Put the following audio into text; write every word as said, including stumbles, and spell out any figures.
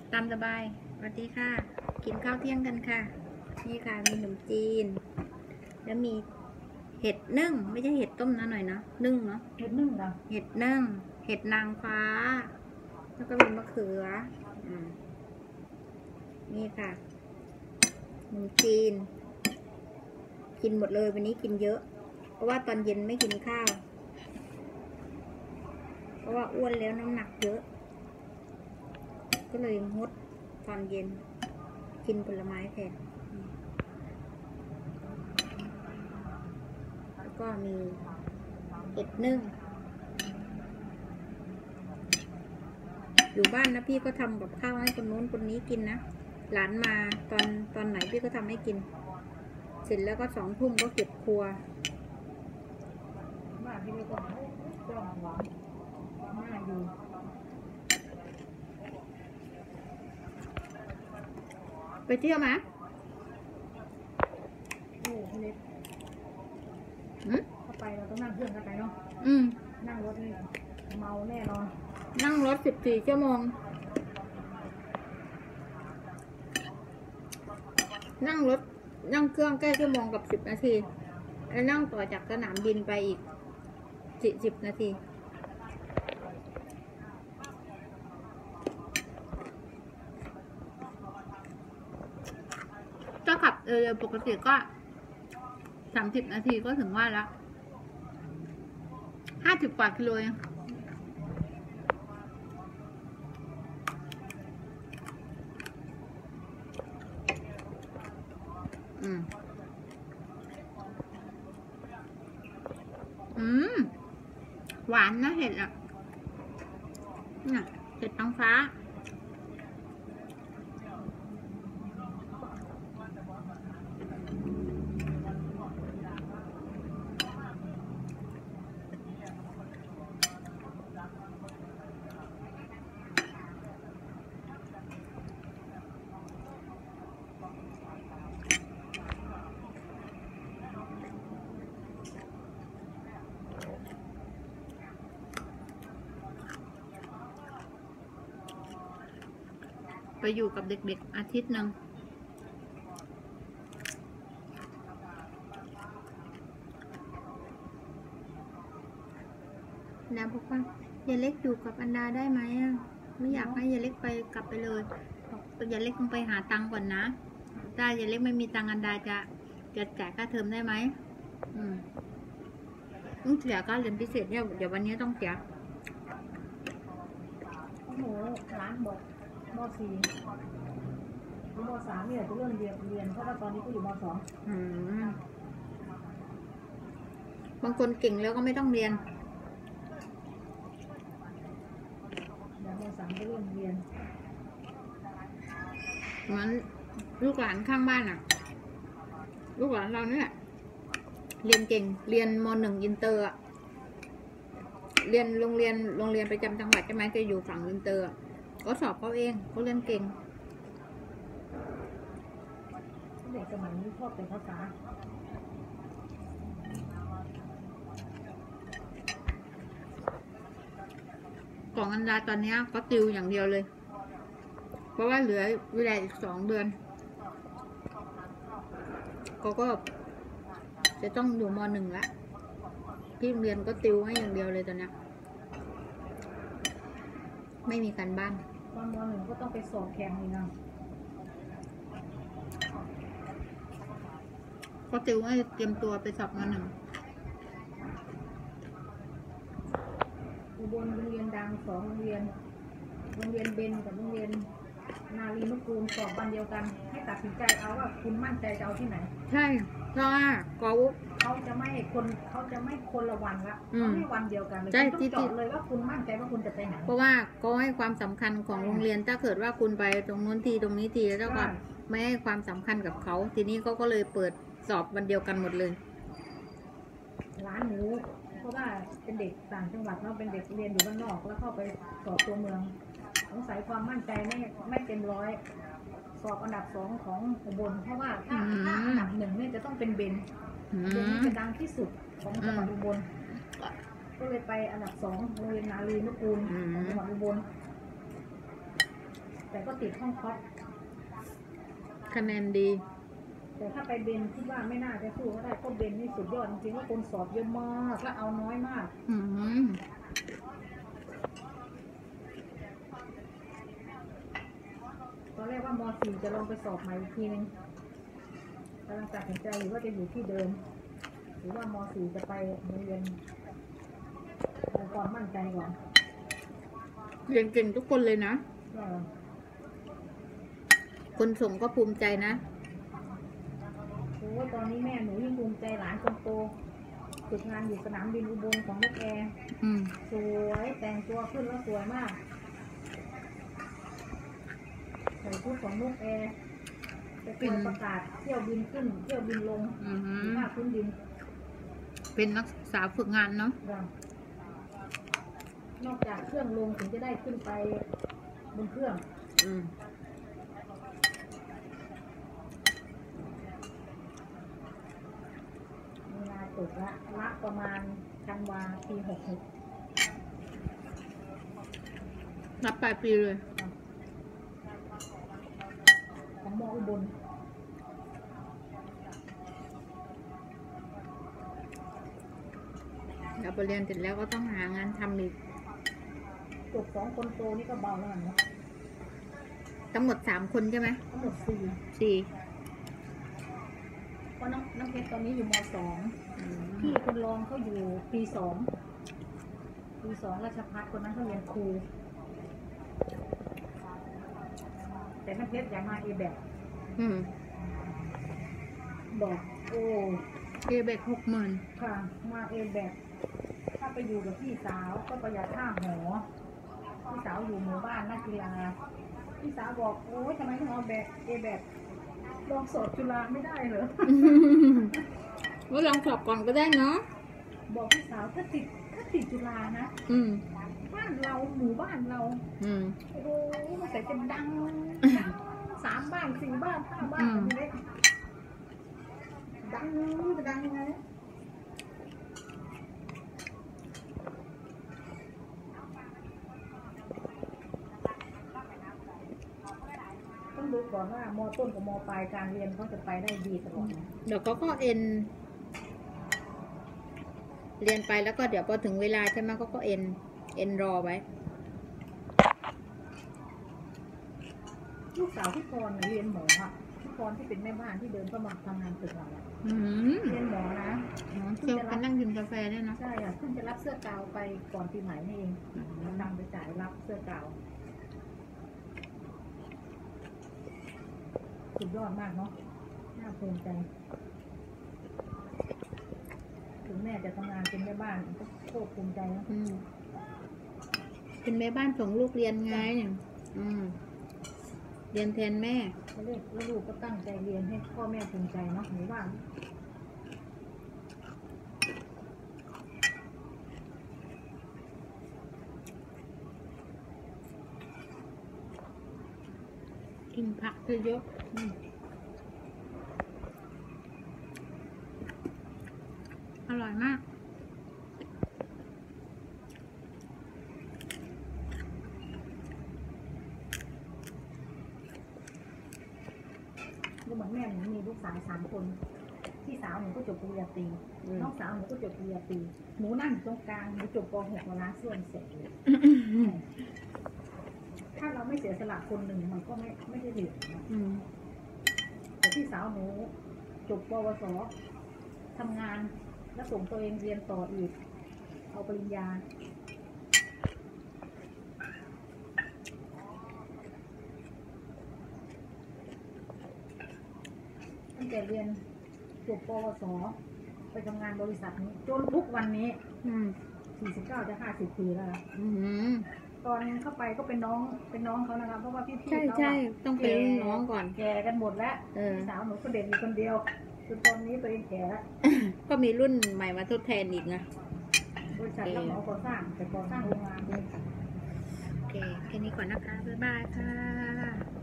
ตามสบายสวัสดีค่ะกินข้าวเที่ยงกันค่ะนี่ค่ะมีขนมจีนแล้วมีเห็ดนึ่งไม่ใช่เห็ดต้มนะหน่อยนะนึ่งเนาะเห็ดนึ่งเหรอเห็ดนึ่งเห็ดนางฟ้าแล้วก็มีมะเขืออืมนี่ค่ะขนมจีนกินหมดเลยวันนี้กินเยอะเพราะว่าตอนเย็นไม่กินข้าวเพราะว่าอ้วนแล้วน้ำหนักเยอะก็เลยงดตอนเย็นกินผลไม้แทนแล้วก็มีเห็ดนึ่งอยู่บ้านนะพี่ก็ทำกับข้าวให้คนโน้นคนนี้กินนะหลานมาตอนตอนไหนพี่ก็ทำให้กินเสร็จแล้วก็สองทุ่มก็เก็บครัวบ้านที่นี่ก็จ้องหวานน่าอยู่ไปเที่ยวไหมโอ้พี่เล็กเข้าไปเราต้องนั่งเครื่องกันไปเนาะอืมนั่งรถนี่เมาแน่นอนนั่งรถสิบสี่ชั่วโมงนั่งรถนั่งเครื่องใกล้ชั่วโมงกับสิบนาทีแล้วนั่งต่อจากสนามบินไปอีกสี่สิบนาทีถ้าขับเร็วปกติก็สามสิบนาทีก็ถึงว่าแล้วห้าสิบกว่ากิโลเองอืมอืมหวานนะเห็ดอ่ะเนี่ยเห็ดนางฟ้าไปอยู่กับเด็กๆอาทิตย์หนึ่งนะบอกว่ายายเล็กอยู่กับอันดาได้ไหมอ่ะไม่อยากให้ยายเล็กไปกลับไปเลยบอกยายเล็กต้องไปหาตังค์ก่อนนะถ้ายายเล็กไม่มีตังค์อันดาจะจะจ่ายค่าเทอมได้ไหมอืมต้องเสียค่าเรียนพิเศษเนี่ยเดี๋ยววันนี้ต้องเสียโอ้โหร้านบอกม.สี่ม.สามเนี่ยจะเริ่มเรียนเรียนเพราะว่าตอนนี้ก็อยู่ม.สองอืมบางคนเก่งแล้วก็ไม่ต้องเรียนเดี๋ยวม.สามจะเริ่มเรียนเหมือนลูกหลานข้างบ้านอ่ะลูกหลานเราเนี่ยเรียนเก่งเรียนม.หนึ่งอินเตอร์เรียนโรงเรียนโรงเรียนประจำจังหวัดใช่ไหมจะอยู่ฝั่งอินเตอร์ก็สอบเขาเองเขาเรียนเก่งเด็กสมัยนี้ชอบแต่ภาษาของอันดาตอนนี้ก็ติวอย่างเดียวเลยเพราะว่าเหลือเวลาอีกสองเดือนเขาก็จะต้องอยู่ม.หนึ่งละที่โรงเรียนก็ติวให้อย่างเดียวเลยตอนนี้ไม่มีการบ้านตอนม.หนึ่งก็ต้องไปสอบแข่งอีกนะเขาติวให้เตรียมตัวไปสอบม.หนึ่งอุบลโรงเรียนดังสองโรงเรียนโรงเรียนเบนกับโรงเรียนนารีนุกูลสอบวันเดียวกันให้ตัดสินใจเอาว่าคุณมั่นใจจะเอาที่ไหนใช่เพราะว่าเขาเขาจะไม่คนเขาจะไม่คนละวันละเขาให้วันเดียวกันเลยคุณต้องจดเลยว่าคุณมั่นใจว่าคุณจะไปไหนเพราะว่าเขาให้ความสำคัญของโรงเรียนถ้าเกิดว่าคุณไปตรงนู้นทีตรงนี้ทีแล้วก็ไม่ให้ความสำคัญกับเขาทีนี้เขาก็เลยเปิดสอบวันเดียวกันหมดเลยร้านหนูเพราะว่าเป็นเด็กต่างจังหวัดเนาะเป็นเด็กเรียนอยู่บ้านนอกแล้วเข้าไปสอบตัวเมืองสงสัยความมั่นใจไม่ไม่เต็มร้อยสอบอันดับสองของอุบลเพราะว่าถ้าถ้าอันดับหนึ่งเนี่ยจะต้องเป็นเบนเบนนี่จะดังที่สุดของจังหวัดอุบลก็เลยไปอันดับสองโรงเรียนนารีนุกูลของจังหวัดอุบลแต่ก็ติดห้องคอร์สคะแนนดีแต่ถ้าไปเบนคิดว่าไม่น่าจะสู้เขาได้เพราะเบนนี่สุดยอดจริงๆว่าคนสอบเยอะมากและเอาน้อยมากอืมตอนแรกว่าม .สี่ จะลองไปสอบใหม่อีกทีนึงกำลังตัดสินใจอยู่ว่าจะอยู่ที่เดิม หรือว่าม .สี่ จะไปเรียนเอาความมั่นใจก่อนเรียนเก่งทุกคนเลยนะก็คนส่งก็ภูมิใจนะโอ้ตอนนี้แม่หนูยิ่งภูมิใจหลานคนโตฝึกงานอยู่สนามบินอุบลของนกแอร์อืมสวยแต่งตัวขึ้นแล้วสวยมากใส่ชุดของนกแอร์ไปคอยประกาศเที่ยวบินขึ้นเที่ยวบินลงอืมอยู่ภาคพื้นดินเป็นนักศึกษาฝึกงานเนาะเรานอกจากเครื่องลงถึงจะได้ขึ้นไปบนเครื่องอืมเวลาตกละละประมาณธันวาปีหกหกรับปลายปีเลยของมออุบลเราไปเรียนเสร็จแล้วก็ต้องหางานทำอีกจบสองคนโตนี่ก็เบาแล้วนะทั้งหมดสามคนใช่ไหมทั้งหมดสี่สี่เพราะน้องน้องเพชรตอนนี้อยู่มสองอืมพี่คนรองเขาอยู่ปีสองปีสองราชภัฏคนนั้นเขาเรียนครู แต่น้องเพชรอยากมาเอแบบอืมบอกโอ้เอเบกหกหมื่นค่ะ มาเอแบบ ถ้าไปอยู่กับพี่สาวก็ประหยัดค่าหอ พี่สาวอยู่หมู่บ้านนักกีฬา พี่สาวบอกโอ้ยทำไมถึงเอาแบบเอแบบลองสอบจุฬาไม่ได้เหรอว่าลองสอบก่อนก็ได้เนาะบอกพี่สาวถ้าติดถ้าติดจุฬานะอืมบ้านเราหมู่บ้านเราอืมโอ้โหมันแต่จะดังดังสามบ้านสี่บ้านห้าบ้านอืมแบบนี้เลยดังจะดังยังไงต้องดูก่อนว่ามอต้นกับมอปลายการเรียนเขาจะไปได้ดีตลอดนะเดี๋ยวเขาก็เอ็น เรียนไปแล้วก็เดี๋ยวพอถึงเวลาใช่ไหมเขาก็เอ็น เอ็นรอไว้ลูกสาวพี่พรน่ะเรียนหมออ่ะพี่พรที่เป็นแม่บ้านที่เดินเข้ามาทำงานตึกเราอะอืมเรียนหมอนะเที่ยวกันนั่งกินกาแฟด้วยเนาะใช่อ่ะเพิ่งจะรับเสื้อกาวไปก่อนปีใหม่นี่เองนำไปจ่ายรับเสื้อกาวสุดยอดมากเนาะน่าภูมิใจ ถึงแม่จะทำงานเป็นแม่บ้านก็โคตรภูมิใจนะอืม เป็นแม่บ้านส่งลูกเรียนไง อืม เรียนแทนแม่เขาเรียกแล้วลูกก็ตั้งใจเรียนให้พ่อแม่ภูมิใจเนาะหรือว่ากินผักเยอะๆอืมอร่อยมากก็เหมือนแม่หนูมีลูกสาวสามคนพี่สาวหนูก็จบปริญญาตรีอืมน้องสาวหนูก็จบปริญญาตรีหนูนั่งอยู่ตรงกลางหนูจบป .หก มาล้างส่วนเสร็จเลยถ้าเราไม่เสียสละคนหนึ่งมันก็ไม่ไม่ได้เหลือนะอืมแต่พี่สาวหนูจบปวสทำงานแล้วส่งตัวเองเรียนต่ออีกเอาปริญญาตั้งแต่เรียนจบปวสไปทำงานบริษัทนี้จนทุกวันนี้อืมสี่สิบเก้าจะห้าสิบปีแล้วนะอืมตอนเข้าไปก็เป็นน้องเป็นน้องเขานะคะเพราะว่าพี่ๆใช่เขาใช่อะต้องเป็นรุ่นน้องก่อนแก่กันหมดแล้วเออพี่สาวหนูก็เด็กอยู่คนเดียวจนตอนนี้ตัวเองแก่แล้วก็มีรุ่นใหม่มาทดแทนอีกนะบริษัทรับเหมาก่อสร้างแต่ก่อสร้างโรงงานโอเค แค่นี้ก่อนนะคะ บ๊ายบายค่ะ